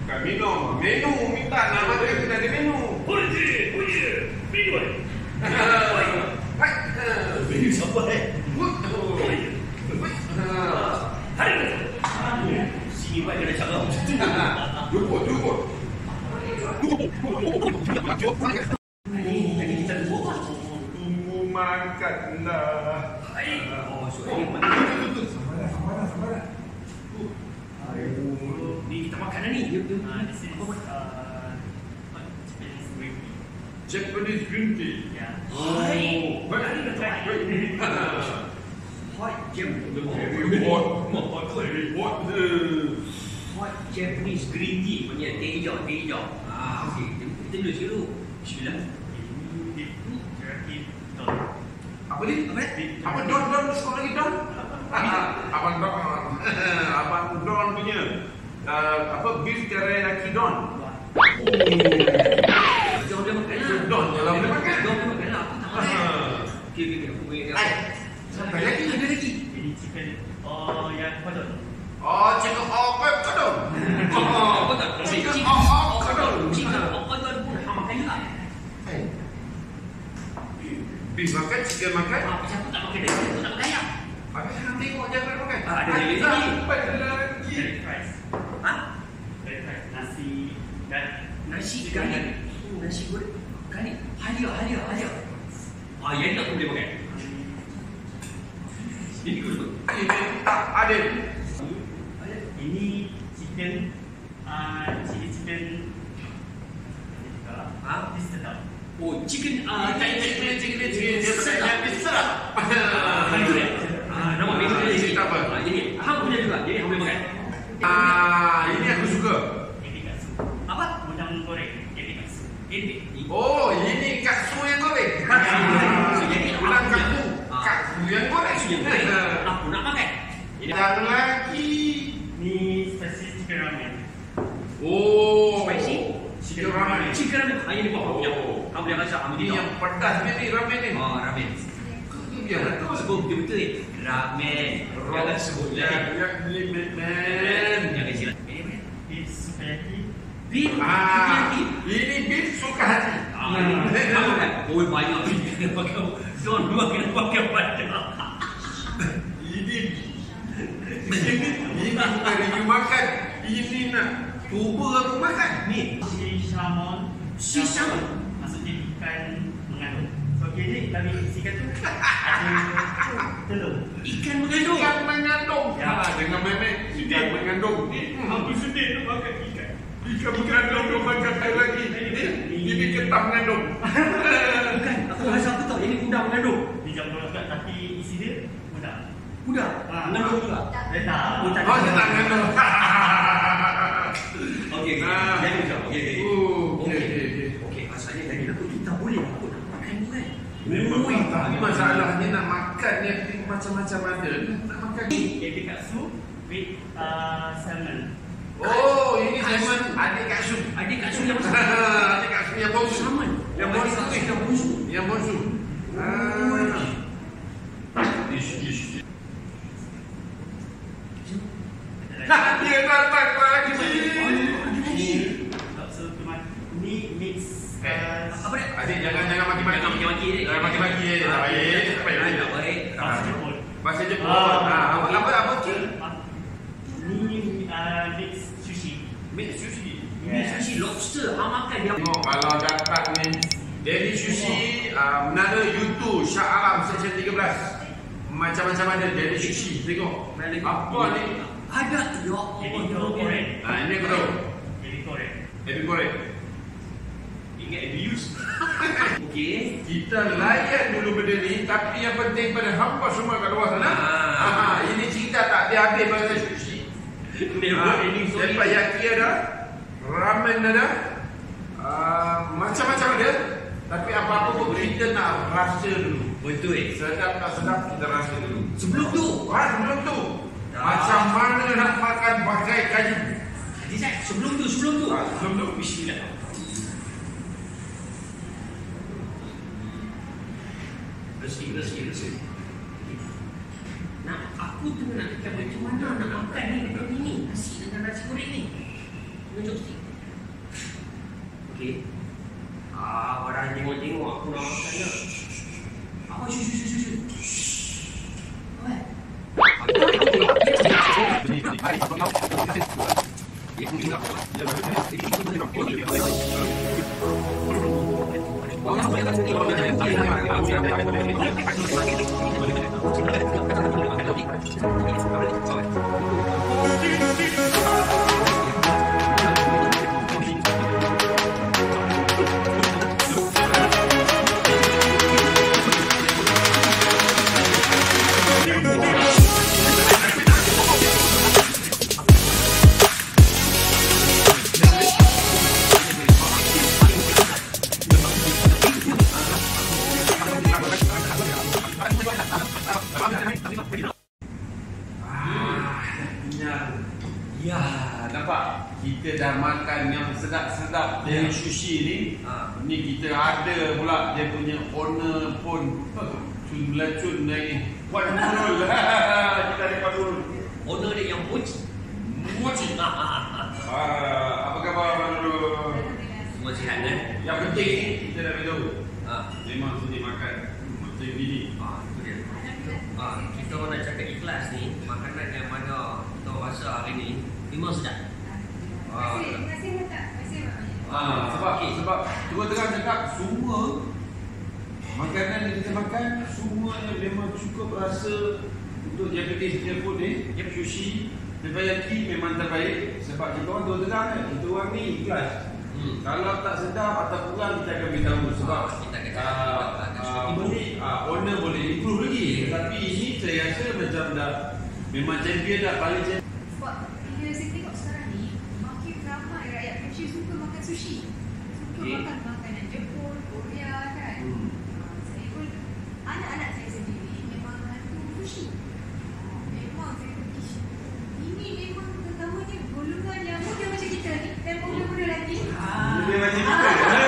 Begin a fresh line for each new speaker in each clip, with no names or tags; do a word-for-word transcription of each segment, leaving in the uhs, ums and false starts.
Bukan minum, menu minta nama dia kena ada menu.
Boleh, boleh. Menu eh.
Hai.
Menu siapa eh? Hari ni. Sini buat kena cakap macam tu.
Jumpa, jumpa.
Ni tadi kita tunggu apa?
Tunggu makanlah.
Hai. Oh, so ini penting.
Sabarlah, sabarlah, sabarlah.
Ni kita makan dah ni.
Uh, this is uh, Japanese green tea.
Japanese green tea.
Yeah.
Hai.
Baik.
Hari kita try. Hot jam.
Buat.
Hot
Buat.
Hot Japanese green tea punya teh hijau, teh hijau. Ah, okey. Kita dulu dulu. Bismillah.
Ini jerky don.
Apa ni? Apa ni? Apa don don sekali lagi don? Abang don. Abang don punya. Uh, apa beef teriyaki don.
Jom dia makan lah.
Don dalam dia makan.
Jom dia makan lah. Aku tak makan. Okey, okey, okey. Aku makan.
Hai. Sampai lagi ada lagi.
Ini chicken. Oh, yang padon.
Oh, chicken oh kodon.
Oh, apa tak?
Chicken
Chicken
oh
oh
kodon.
Chicken oh kodon pun hang makan juga.
Hai. Beef makan, chicken makan.
Ah, pasal aku tak makan daging, aku tak makan ayam.
Habis hang tengok jangan makan.
Ah, ada lagi lagi.
Ada lagi.
Curry fries.
Ha?
Curry fries. Nasi dan
Nasi garlic. Nasi goreng. Garlic. Halia, halia, halia. Ah, yang tak boleh makan. Ini good.
Ini tak adil.
ini chicken uh, chili chicken.
Ha?
This sedap.
Oh, chicken ah,
Chicken, chicken, chicken, chicken. Dia
sedap.
sebenarnya dia sedap.
Ah, nama memang dia
Cerita apa?
Ah, jadi hang punya juga. Jadi hang boleh makan.
Ah, ini aku suka.
Etikatsu.
Apa?
Udang goreng. Etikatsu.
Ini.
Oh, ini katsu yang goreng.
So, jadi
Ulang
aku punya.
katsu.
Ah.
Katsu yang goreng.
Yang goreng. Aku nak makan. Ini
Yang lagi.
Ni spicy chicken ramen.
Oh,
Spicy?
Chicken ramen.
Chicken ramen. Ah, ini pokok punya. Kamu boleh rasa kamu
Ini
tidak.
yang pedas ni ni ramen ni.
Oh, ramen.
Ini biar betul.
Sebut betul-betul ni. Ramen. Jangan sebut lagi.
Yang ni men.
Jangan silap. Ini mana?
Beef sukiyaki.
Beef.
Ah,
Beef.
ini beef suka hati.
Ah, kamu kan? Oh, banyak beef. Kenapa kamu? Don, dua kena pakai banyak.
Ini ini ini bukan review makan. Ini nak cuba aku makan.
Ni si salmon.
Si salmon?
Maksudnya ikan mengandung. So okey ni kami isikan tu ada telur.
Ikan mengandung.
Ikan mengandung.
Ya.
Ah, dengan memek ikan mengandung. Hmm.
Aku sedih nak makan ikan.
Ikan mengandung tu makan sekali lagi. Ini ini ketam mengandung.
Bukan. Aku rasa apa tau? Ini udang mengandung.
Di jam dua belas tapi isi dia mudah.
Udang?
Ah.
Mengandung juga?
Dah tak.
Oh, tak.
Oh, ketam mengandung.
Okey, okey.
Ah.
Jadi macam, okey, okey.
Oh, okey,
Okey.
okey, okey.
Okey, asalnya tadi aku kita boleh aku nak makan tu kan.
Memang
Ui,
tapi masalahnya nak makan ni macam-macam ada. Nak makan ni.
Etikatsu with uh, salmon.
Oh, ini salmon adik katsu.
Adik kat sini yang besar.
Adik katsu yang bonsu.
Salmon.
Yang
Adik
bonsu.
kat sini yang bonsu.
Yang bonsu. Ah. Ish, ish. Nah, dia datang lagi.
Ni bakso tomat. Ni mix uh,
Apa dia?
Adik jangan jangan maki-maki.
Jangan maki-maki ni.
Jangan maki-maki ni. Tak baik. Tak baik.
Tak baik.
bakso Jepun.
Bahasa Jepun.
Ah.
Ah, apa apa apa cik?
Ni uh, mix sushi.
Mix sushi.
Ini sushi lobster. Hang makan dia.
Tengok kalau datang ni Deli Sushi, uh, Menara YouTube Shah Alam Seksyen tiga belas. Macam-macam ada Deli Sushi. Tengok. Apa ni?
Ada tu ya.
Ebi goreng.
Ah, ini aku tahu.
Ebi goreng.
Ebi goreng.
Ingat abuse. Okey.
Kita layan dulu benda ni, tapi yang penting pada hampa semua kat luar sana.
Ah.
Ah, ini cerita tak habis-habis pasal sushi. Ah,
Ini sorry.
Teppanyaki ada, ramen ada, ah, macam-macam ada. Tapi apa-apa pun kita nak rasa dulu.
Betul.
Sedap tak sedap kita rasa dulu.
Sebelum tu.
Ah, sebelum tu.
Ah.
Macam mana nak makan pakai kayu?
Jadi saya sebelum tu, sebelum tu.
Ah, sebelum tu.
Bismillah. Resi, resi, resi. Nah, aku tengah nak fikir macam mana nak makan ni dengan ini. Nasi dengan nasi goreng ni. tunjuk sikit. Okey. Ah, orang tengok-tengok aku nak makan dah. Apa syu syu syu syu. What?
Ya, nampak? Kita dah makan yang sedap-sedap Deli Sushi ni. Ha. Ni kita ada pula dia punya owner pun cun lacun naik. Buat dulu lah. Kita ada Padu.
Owner dia yang mochi.
Mochi. Ah, apa khabar Padu?
Semua sihat kan?
Yang penting ni kita dah beritahu.
Ha.
Memang sini makan macam ini.
Ah, itu dia. Ah, kita orang nak cakap ikhlas ni, makanan yang mana kita rasa hari ni memang sedap. Ah,
Terima kasih tak? Terima kasih banyak.
Ah, sebab sebab dua terang cakap semua makanan yang kita makan semuanya memang cukup rasa untuk Japanese dia pun ni, dia sushi, terbayaki memang terbaik sebab kita orang dua terang kan, kita orang ni ikhlas. Hmm. Kalau tak sedap atau kurang kita akan beritahu sebab
kita akan
uh, boleh uh, owner boleh improve lagi. Tapi ini saya rasa macam dah memang champion dah paling champion.
Sebab bila saya tengok sekarang ni, makin ramai rakyat Malaysia suka makan sushi. Suka
Okay.
makan makanan Jepun, Korea kan.
Hmm.
Ah, saya pun, anak-anak saya sendiri memang hantu sushi. Ah, Memang saya fikir, ini memang terutamanya golongan yang muda macam kita ni dan muda-muda lagi.
Dia macam kita.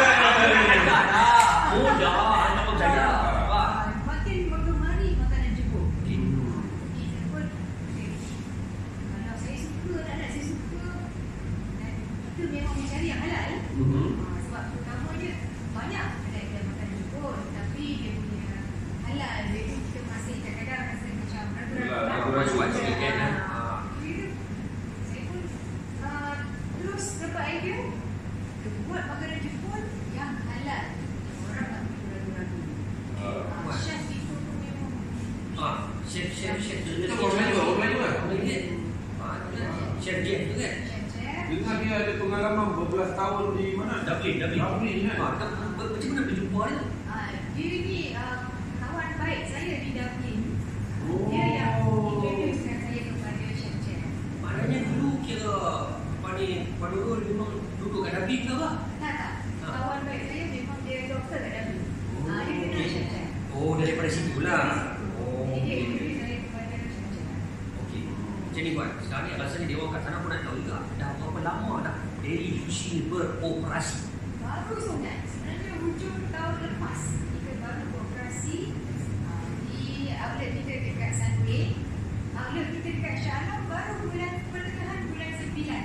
ada dah. Mudah, anak percaya.
Ah, Makin menggemari makanan Jepun.
Hmm.
Kita pun, eh, kalau saya suka, anak-anak saya suka, dan kita memang mencari yang halal.
Mhm.
Ah, Sebab terutamanya banyak kedai-kedai makanan Jepun, tapi dia punya halal, dia tu kita masih kadang-kadang rasa macam
Ragu-ragu
ragu-ragu sikit kan?
Ah, jadi saya pun ah, terus dapat idea kita buat makanan Jepun yang halal. Orang tak perlu ragu-ragu. Ah, Chef itu pun memang
Ah, chef chef chef tu
Itu orang Melayu, orang Melayu kan?
Ah, tu kan. Chef Jeff tu kan?
chef-chef.
Dengar dia ada pengalaman berbelas tahun di mana?
Dublin, Dublin.
Dublin kan?
Ah, tak- macam mana berjumpa dia?
Ah, Dia ni ah, kawan baik saya di Dublin.
Oh.
Dia yang introducekan saya kepada chef-chef.
Maknanya dulu kira apa ni, Padu memang duduk kat Dublin ke apa?
Tak tak.
Ah.
Kawan baik saya memang dia doktor kat Dublin. Ah, Dia kenal
okey.
chef-chef.
Oh, daripada situ lah. Oh,
Jadi dia
okey.
introduce saya kepada chef-chef.
Okey. Macam ni buat. Sekarang ni rasanya dia orang kat sana pun nak tahu juga. Dah berapa lama dah Deli Sushi ni beroperasi?
Baru sangat. Sebenarnya hujung tahun lepas kita baru beroperasi ah, di outlet kita dekat Sunway. Outlet kita dekat Shah Alam baru bulan pertengahan bulan sembilan.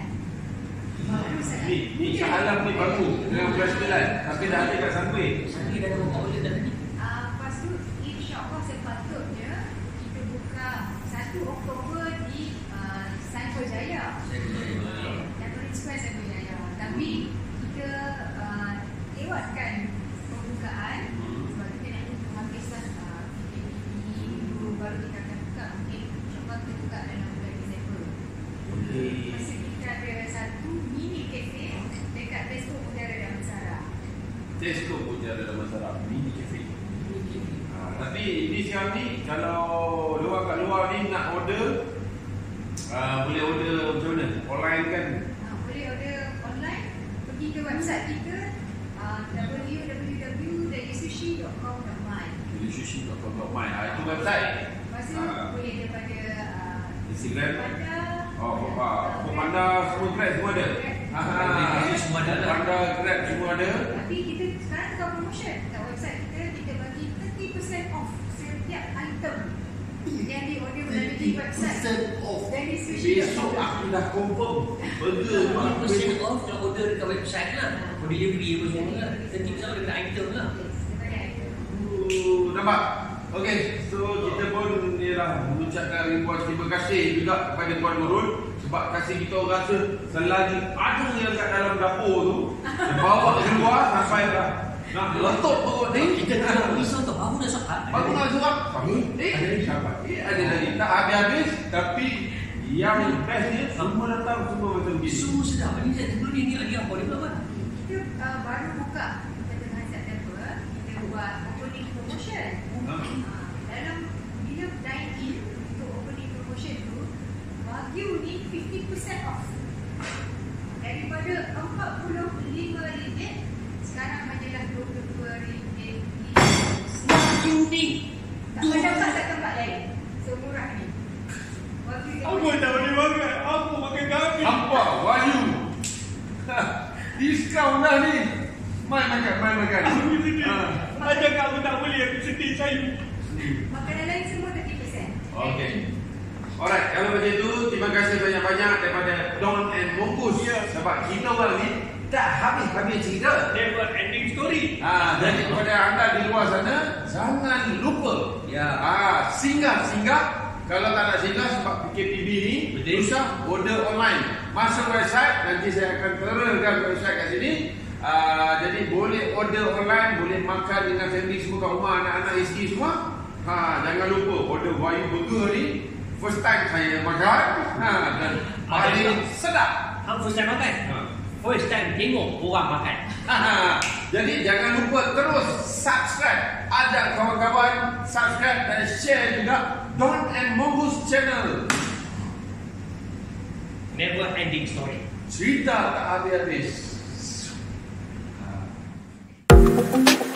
Baru sangat.
Ni, ni Shah Alam ni baru dengan bulan sembilan tapi dah ada kat Sunway.
Sana dah ada berapa outlet dah tadi?
Ah, Lepas tu insya-Allah sepatutnya kita buka satu Oktober di ah, Sunway Jaya.
Saya kena
Dublin Square Sunway Jaya. Tapi kita ah, lewatkan pembukaan sebab kita nak tunggu penghabisan ah, P K P dulu baru kita akan buka. Mungkin insya-Allah kita buka dalam bulan Disember. Masa kita ada satu mini cafe dekat Tesco Udara Damansara.
Tesco pun dia ada dalam masyarakat. Mini cafe. Ha, tapi ini sekarang ni kalau luar kat luar ni nak order uh, boleh order macam mana? Online kan?
Ah, boleh order online, pergi ke website kita uh, w w w dot deli sushi dot com dot my.
Deli Sushi dot com dot my. Ha, itu website.
Lepas tu
Ah.
boleh daripada uh,
Instagram.
Panda,
Oh, apa? Apa Panda semua Grab semua ada. Ha,
Aplikasi semua ada lah.
Panda Grab semua ada.
Tapi kita sekarang tengah promotion kat website kita, kita bagi thirty percent off setiap item Yang di order melalui website Deli Sushi.
Besok aku dah confirm burger
lima puluh persen off kalau order dekat website lah. For delivery apa semua lah. Nanti misalnya dekat item lah.
Oh, nampak? Okey, so kita pun ni lah mengucapkan ribuan terima kasih juga kepada Tuan Nurul sebab kasih kita rasa selagi ada yang kat dalam dapur tu dia bawa keluar sampai dah nak letup perut ni.
Kita nak risau tau, baru dah sapat.
Baru nak surat. Eh, ada lagi sahabat. Eh, ada lagi. Tak habis-habis tapi yang best ni semua datang semua macam gini.
Semua sedap. Ini saya tunggu ni lagi apa dia buat?
Kita uh, baru buka kita dengan September kita buat opening promotion.
Ha?
Uh, dalam bila dine in untuk opening promotion tu Wagyu ni fifty percent off. Daripada empat puluh lima ringgit sekarang hanyalah dua puluh dua ringgit.
Wagyu ni
Tak pernah dapat kat tempat lain. Semurah ni. Wagyu
Apa tak boleh makan? Apa makan kami?
Apa? Wahyu. Diskaun dah ni. Mai makan, mai makan.
Aku sedih.
Ha.
Macam aku tak boleh, aku sedih saya.
Makanan lain semua thirty percent.
Okey. Alright, kalau macam itu terima kasih banyak-banyak daripada Don and Mongoose.
Ya.
Sebab kita orang ni tak habis-habis cerita.
Never ending story.
Ah, jadi kepada anda di luar sana jangan lupa.
Ya.
Ah, singgah-singgah. Kalau tak nak singgah sebab P K P B ni
Betul.
susah order online. Masuk website, nanti saya akan terangkan website kat sini. Uh, jadi boleh order online, boleh makan dengan family semua kat rumah, anak-anak isteri semua. Ha, jangan lupa order Wahyu Burger ni first time saya makan. Ha, dan paling sedap.
Hang first time makan?
Ha.
First time tengok orang makan.
Ha, jadi jangan lupa terus subscribe, ajak kawan-kawan subscribe dan share juga Don and Mongoose channel.
Never ending story.
Cerita tak habis-habis. Ha.